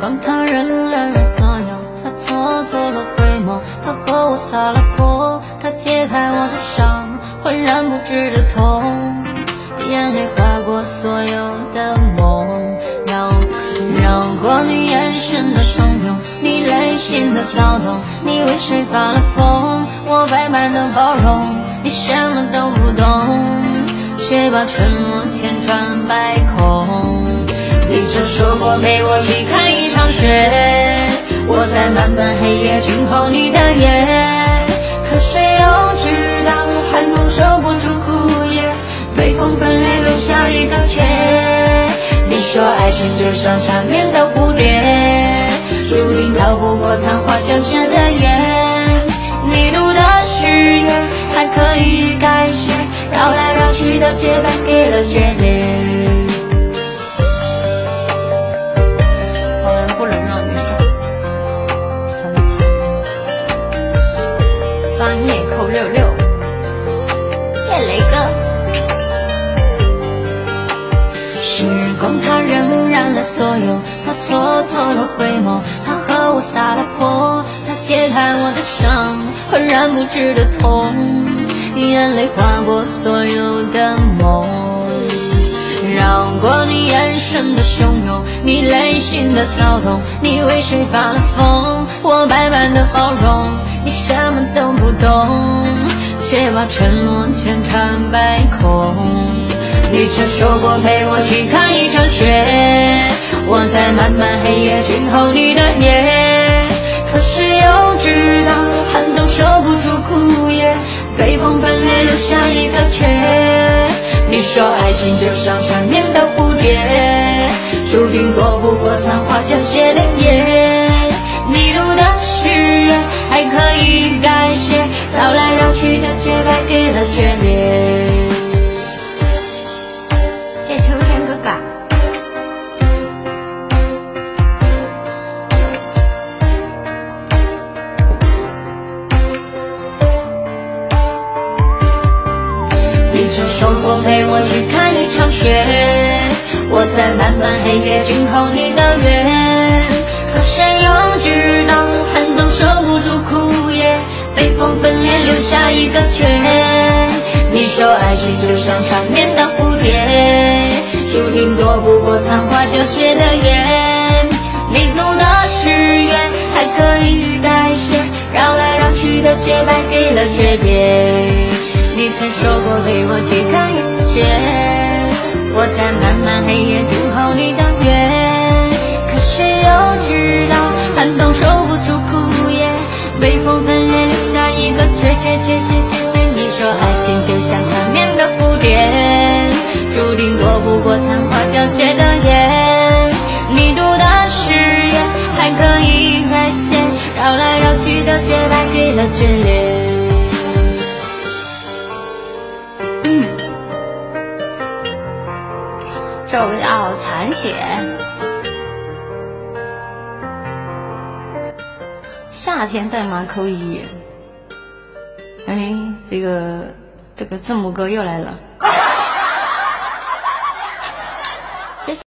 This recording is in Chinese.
光他人了所有，他蹉跎了回眸，他和我撒了泼，他揭开我的伤，浑然不知的痛，眼泪划过所有的梦，绕过你眼神的汹涌，你内心的躁动，你为谁发了疯，我百般的包容，你什么都不懂，却把承诺千穿百孔。你曾说过陪我去看一场雪，我在漫漫黑夜静候你的夜，可谁又知道寒冬守不住枯叶，北风分裂留下一个缺。你说爱情就像缠绵的蝴蝶，注定逃不过昙花将谢的眼，你读的誓言还可以改写，绕来绕去的结败给了决裂。好难不能让你三盘翻页扣66，谢雷哥。时光它荏苒了所有，它蹉跎了回眸，它和我撒了泼，它揭开我的伤，浑然不知的痛，眼泪划过所有的梦，绕过你眼神的汹涌，你内心的躁动，你为谁发了疯，我百般的包容，你什么都不懂，却把承诺千穿百孔。你曾说过陪我去看一场雪，我在漫漫黑夜静候你的夜，可谁又知道寒冬守不住枯叶，北风分裂留下一个缺。你说爱情就像缠绵的蝴蝶，注定躲不过残花将谢的夜，你读的誓言还可以改写，绕来绕去的结败给了决裂。谢秋天哥哥。你曾说过陪我去看一场雪，我在漫漫黑夜静候你的约，可谁又知道寒冬守不住枯叶，北风分裂留下一个缺。你说爱情就像缠绵的蝴蝶，注定躲不过昙花凋谢的眼，你读的誓言还可以改写，绕来绕去的结败给了诀别。你曾说过陪我去看雪，我在漫漫黑夜静候你的约，可谁又知道寒冬守不住枯叶，北风分裂留下一个缺。你说爱情就像缠绵的蝴蝶，注定躲不过昙花凋谢的夜，你读的誓言还可以改写，绕来绕去的结败给了决裂。这首歌叫《残雪》，夏天在吗？扣1。哎，这个字母哥又来了。